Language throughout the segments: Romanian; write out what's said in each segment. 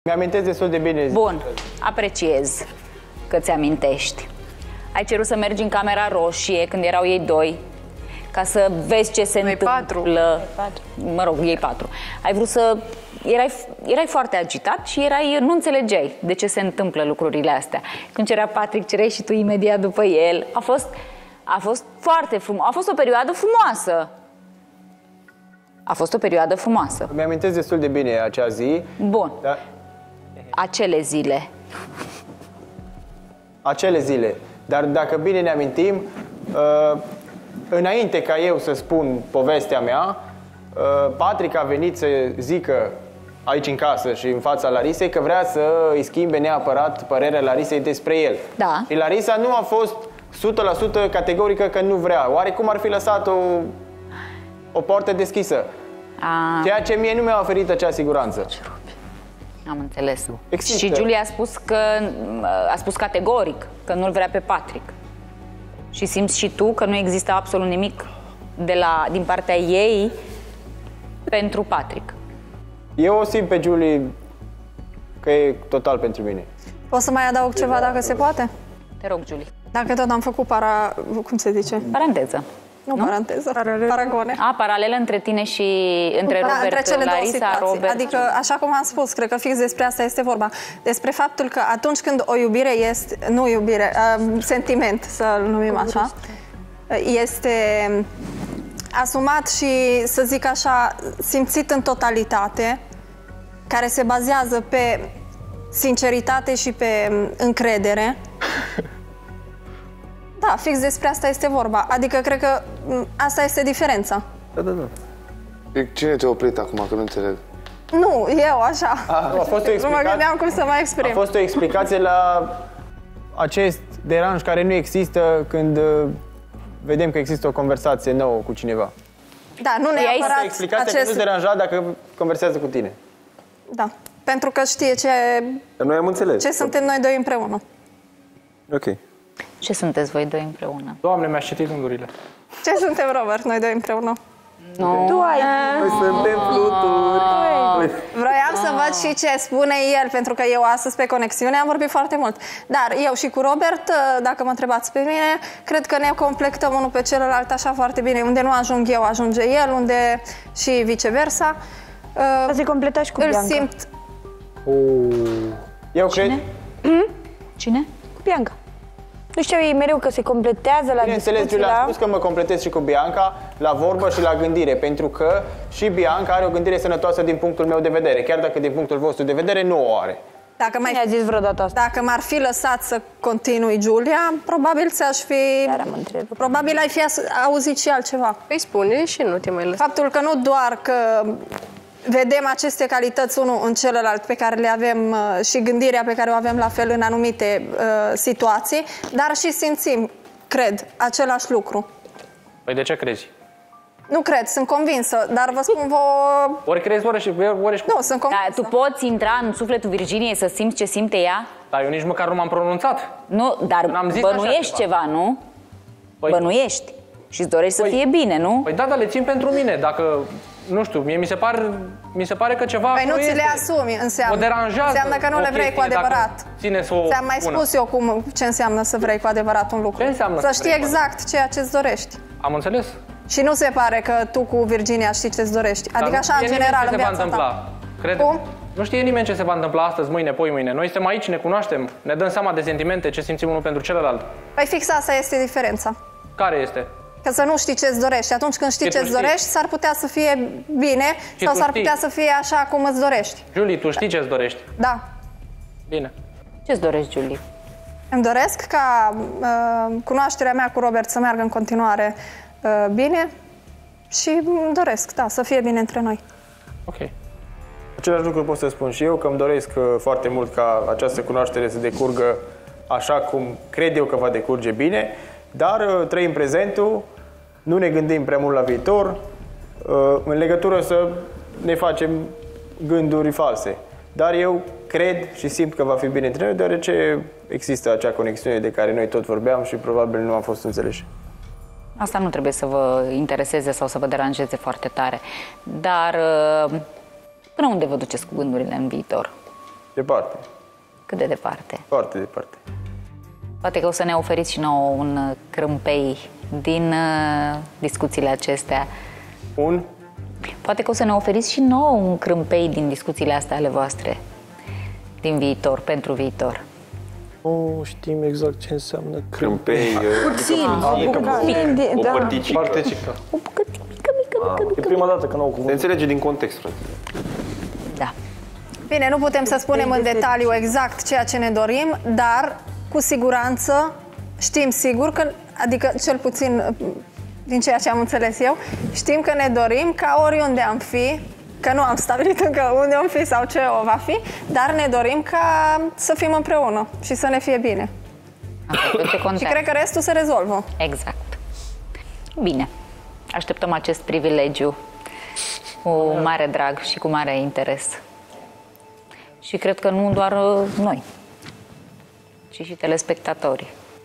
Mi-amintesc destul de bine. Bun, apreciez că ți-amintești. Ai cerut să mergi în Camera Roșie când erau ei doi, ca să vezi ce se întâmplă. Mă rog, ei 4. Ai vrut să... Erai foarte agitat și nu înțelegeai de ce se întâmplă lucrurile astea. Când cerea Patrick, cereai și tu imediat după el. A fost foarte frumos. A fost o perioadă frumoasă. A fost o perioadă frumoasă. Mi-amintesc destul de bine acea zi. Bun. Dar... Acele zile. Acele zile. Dar dacă bine ne amintim, înainte ca eu să spun povestea mea, Patrick a venit să zică aici în casă și în fața Larisei că vrea să îi schimbe neapărat părerea Larisei despre el. Da. Și Larisa nu a fost 100% categorică că nu vrea. Oarecum ar fi lăsat o poartă deschisă. Ceea ce mie nu mi-a oferit acea siguranță. Am înțeles. Există. Și Julia a spus categoric că nu-l vrea pe Patrick. Și simți și tu că nu există absolut nimic din partea ei pentru Patrick. Eu o simt pe Julie că e total pentru mine. Poți să mai adaug ceva dacă se poate? Te rog, Julie. Dacă tot am făcut cum se zice? Paranteză. Nu paranteză, paragone. Paralelă între tine și între Robert, între cele două Larisa, situații. Robert. Adică, așa cum am spus, cred că fix despre asta este vorba. Despre faptul că atunci când o iubire este, nu iubire, sentiment, să-l numim așa, este asumat și, să zic așa, simțit în totalitate, care se bazează pe sinceritate și pe încredere. Da, fix despre asta este vorba. Adică, cred că asta este diferența. Da. Cine te-a oprit acum, că nu înțeleg? Nu, eu, așa. A fost o nu mă gândeam cum să mă exprim. A fost o explicație la acest deranj care nu există când vedem că există o conversație nouă cu cineva. Da, nu neapărat explicația că nu-ți deranja dacă conversează cu tine. Da, pentru că știe noi am înțeles. Ce suntem noi doi împreună. Ok. Ce sunteți voi doi împreună? Doamne, mi-aș citit gândurile. Ce suntem, Robert, noi doi împreună? Nu. Tu ai... Noi suntem fluturi. Vroiam să văd și ce spune el, pentru că eu astăzi pe conexiune am vorbit foarte mult. Dar eu și cu Robert, dacă mă întrebați pe mine, cred că ne completăm unul pe celălalt așa foarte bine. Unde nu ajung eu, ajunge el, unde și viceversa. Se completa și cu Bianca. Simt... Eu cred... Cine? Cu Bianca. Nu știu, ei mereu că se completează la Bineînțeles, discuții, Giulia, am spus că mă completez și cu Bianca la vorbă și la gândire, pentru că și Bianca are o gândire sănătoasă din punctul meu de vedere, chiar dacă din punctul vostru de vedere nu o are. Dacă mai zis vreodată asta. Dacă m-ar fi lăsat să continui Giulia, probabil ți-aș fi... Probabil ai fi auzit și altceva. Păi spune și nu te mai lăsa. Faptul că nu doar că vedem aceste calități unul în celălalt pe care le avem și gândirea pe care o avem la fel în anumite situații, dar și simțim, cred, același lucru. Păi de ce crezi? Nu cred, sunt convinsă, dar vă spun vouă... Ori crezi, ori și... Nu, sunt convinsă. Tu poți intra în sufletul Virginiei să simți ce simte ea? Dar eu nici măcar nu m-am pronunțat. Nu, dar bănuiești ceva, nu? Păi... Bănuiești. Și îți dorești să fie bine, nu? Păi da, dar le țin pentru mine. Dacă, nu știu, mie mi se pare că ceva... Păi nu ți le asumi, înseamnă. Mă deranjează. Înseamnă că nu le vrei cu adevărat. Ți-am mai spus eu ce înseamnă să vrei cu adevărat un lucru. Ce înseamnă să știi exact ceea ce-ți dorești. Am înțeles. Și nu se pare că tu cu Virginia știi ce-ți dorești. Adică așa, în general, în viața ta. Cum? Nu știe nimeni ce se va întâmpla astăzi, mâine, poi mâine. Noi suntem aici, ne cunoaștem, ne dăm seama de sentimente, ce simțim unul pentru celălalt. Păi fix asta este diferența. Care este? Că să nu știi ce-ți dorești. Atunci când știi ce-ți dorești, s-ar putea să fie bine sau s-ar putea să fie așa cum îți dorești. Julie, tu știi ce-ți dorești? Da. Bine. Ce-ți dorești, Julie? Îmi doresc ca cunoașterea mea cu Robert să meargă în continuare bine și îmi doresc, da, să fie bine între noi. Ok. Același lucru pot să spun și eu, că îmi doresc foarte mult ca această cunoaștere să decurgă așa cum cred eu că va decurge bine, dar trăim prezentul, nu ne gândim prea mult la viitor, în legătură să ne facem gânduri false. Dar eu cred și simt că va fi bine între noi, deoarece există acea conexiune de care noi tot vorbeam și probabil nu am fost înțeleși. Asta nu trebuie să vă intereseze sau să vă deranjeze foarte tare. Dar până unde vă duceți cu gândurile în viitor? Departe. Cât de departe? Foarte departe. Poate că o să ne oferiți și nouă un crâmpei din discuțiile acestea. Poate că o să ne oferiți și nouă un crâmpei din discuțiile astea ale voastre. Din viitor, pentru viitor. Nu știm exact ce înseamnă Crâmpei. O părticică. O bucățică mică. E prima dată că n-au cuvânt. Se înțelege din context, frate. Da. Bine, nu putem să spunem în detaliu exact ceea ce ne dorim, dar cu siguranță știm sigur că, adică cel puțin din ceea ce am înțeles eu, știm că ne dorim ca oriunde am fi, că nu am stabilit încă unde am fi sau ce o va fi, dar ne dorim ca să fim împreună și să ne fie bine. Și cred că restul se rezolvă. Exact. Bine. Așteptăm acest privilegiu cu mare drag și cu mare interes. Și cred că nu doar noi, ci și telespectatorii.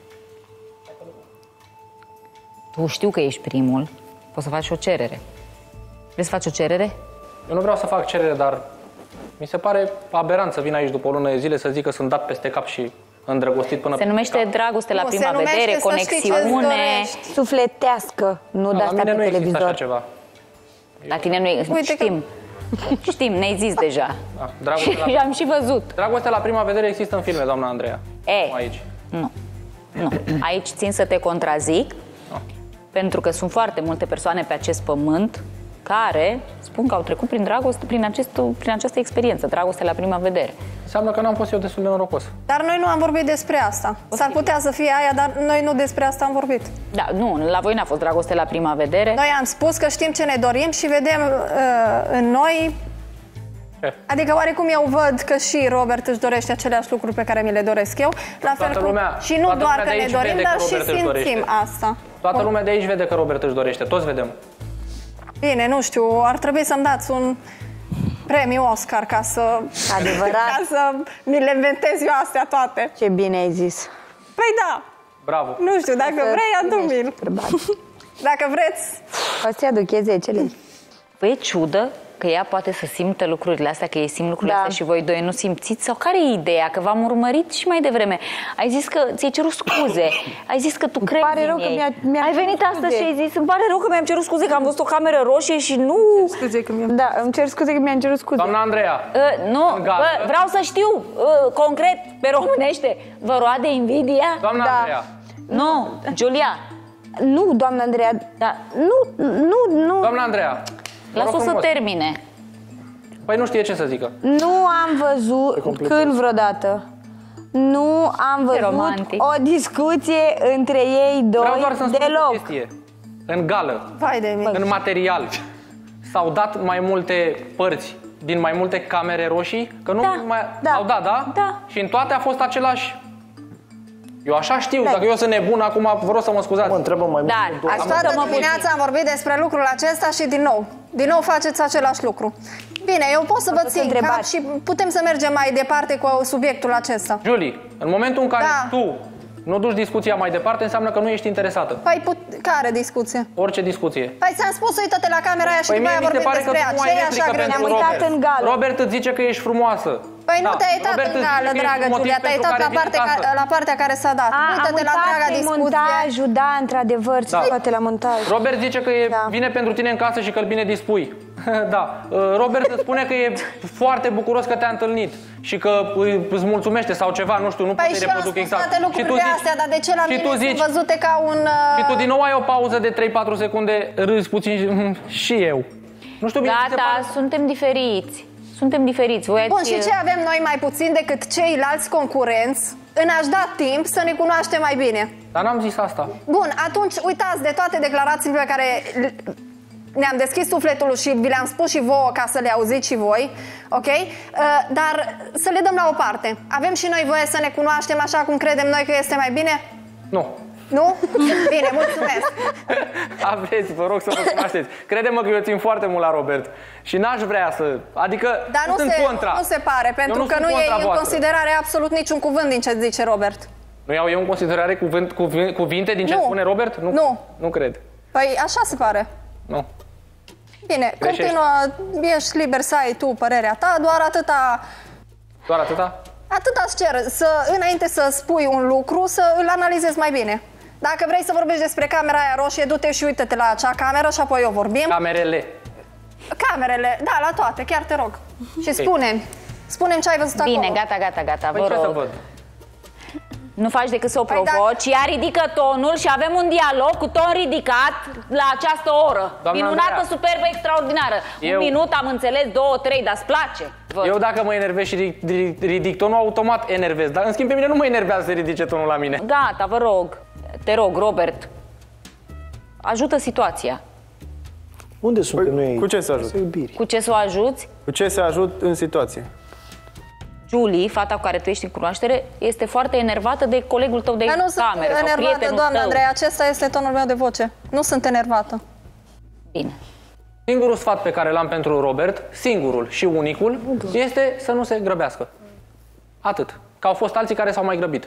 Tu știu că ești primul, poți să faci o cerere. Vrei să faci o cerere? Eu nu vreau să fac cerere, dar mi se pare aberant să vin aici după o lună de zile să zic că sunt dat peste cap și îndrăgostit până Se numește dragoste la prima vedere, conexiune sufletească, nu de asta pe televizor. Așa ceva. La tine nu e... Știm. Știm, ne-ai zis deja. Și am și văzut. Dragoste la prima vedere există în filme, doamna Andreea. Nu aici. Nu. Aici țin să te contrazic, pentru că sunt foarte multe persoane pe acest pământ care spun că au trecut prin dragoste, prin această experiență, dragoste la prima vedere. Înseamnă că n-am fost eu destul de norocos. Dar noi nu am vorbit despre asta. S-ar putea să fie aia, dar noi nu despre asta am vorbit. Da, nu, la voi n-a fost dragoste la prima vedere. Noi am spus că știm ce ne dorim și vedem în noi... Adică oarecum eu văd că și Robert își dorește aceleași lucruri pe care mi le doresc eu. La fel cum... Și nu doar că ne dorim, dar și simțim asta. Toată lumea de aici vede că Robert își dorește. Toți vedem. Bine, nu știu, ar trebui să-mi dați un premiu Oscar ca să... Adevărat. Ca să mi le inventez eu astea toate. Ce bine ai zis. Păi da. Bravo. Nu știu, dacă vrei, adu-mi-l. Dacă vreți... O să-i aduc, e 10 lei. Păi e ciudă că ea poate să simtă lucrurile astea, că ei simt lucrurile astea și voi doi nu simțiți? Sau care e ideea? Că v-am urmărit și mai devreme. Ai zis că ți-ai cerut scuze. Ai zis că tu crezi pare rău în că ei. Ai venit astăzi și ai zis, îmi pare rău că mi-am cerut scuze, că am văzut o cameră roșie și nu... Da, îmi cer scuze că mi-am cerut scuze. Doamna Andreea. Nu, vreau să știu concret, pe românește. Vă roade invidia? Doamna Andreea. Nu, Giulia. Nu, doamna Andreea. Da. Nu. Doamna Andreea. Lasă-o să termine. Păi nu știe ce să zică. Nu am văzut când vreodată. Nu am văzut o discuție între ei doi. Vreau doar să-mi spun deloc. o chestie. În gală, Vai de mine. în material, s-au dat mai multe părți din mai multe camere roșii? Că nu mai... Au dat, da? Da. Și în toate a fost același... Eu așa știu, dacă eu sunt nebun acum, vă rog să mă scuzați. Mă întrebăm mai mult. Toată dimineața am vorbit despre lucrul acesta și din nou faceți același lucru. Bine, eu pot să vă țin cap și putem să mergem mai departe cu subiectul acesta. Julie, în momentul în care tu nu duci discuția mai departe, înseamnă că nu ești interesată. Păi, care discuție? Orice discuție. Păi ți-am spus, uită-te la camera aia și după aia vorbim despre aceeași agresiune. Ne-am uitat în gală. Robert îți zice că ești frumoasă. Păi nu te-ai uitat în gală, dragă Giulia, te-ai uitat la partea care s-a dat. Uită-te la draga discuție. Montajul, da, într-adevăr, se poate la montaj. Robert zice că vine pentru tine în casă și că îl bine dispui. Da. Robert îți spune că e foarte bucuros că te-a întâlnit și că îți mulțumește sau ceva, nu știu, nu pot să reproduc exact. Toate lucrurile astea, dar de ce la mine sunt văzute ca un... Și tu din nou ai o pauză de 3-4 secunde, râzi puțin și eu. Nu știu bine. Gata, suntem diferiți. Suntem diferiți. Bun, și ce avem noi mai puțin decât ceilalți concurenți în a-și da timp să ne cunoaștem mai bine? Dar n-am zis asta. Bun, atunci uitați de toate declarațiile pe care ne-am deschis sufletul și vi le-am spus și vouă ca să le auziți și voi, ok? Dar să le dăm la o parte. Avem și noi voie să ne cunoaștem așa cum credem noi că este mai bine? Nu. Nu? Bine, mulțumesc. Aveți, vă rog să vă cunoașteți. Crede-mă că eu țin foarte mult la Robert și n-aș vrea să... Adică dar nu se pare, pentru că nu iei în considerare absolut niciun cuvânt din ce zice Robert. Nu iau eu în considerare cuvinte din ce spune Robert? Nu. Nu cred. Păi așa se pare. Nu. Bine, continuă, ești liber să ai tu părerea ta, doar atâta Doar atâta? Atât îți cer, înainte să spui un lucru, să îl analizezi mai bine. Dacă vrei să vorbești despre camera aia roșie, du-te și uite-te la acea cameră și apoi eu vorbim. Camerele, da, la toate, chiar te rog. Și spune-mi ce ai văzut acolo. Bine, gata, vă rog. Ce să văd? Nu faci decât să o provoci, ea ridică tonul și avem un dialog cu ton ridicat la această oră. Minunată, superbă, extraordinară. Un minut, am înțeles, 2, 3, dar îți place. Eu dacă mă enervez și ridic tonul, automat enervez. Dar în schimb pe mine nu mă enervează să ridice tonul la mine. Gata, vă rog. Te rog, Robert. Ajută situația. Unde suntem noi aici? Cu ce să ajut? Cu ce să o ajuți? Cu ce să ajut în situație? Julie, fata cu care tu ești în cunoaștere, este foarte enervată de colegul tău de cameră sau prietenul tău. Nu sunt enervată, doamna Andrei, acesta este tonul meu de voce. Nu sunt enervată. Bine. Singurul sfat pe care l-am pentru Robert, singurul și unicul, este să nu se grăbească. Atât. Că au fost alții care s-au mai grăbit.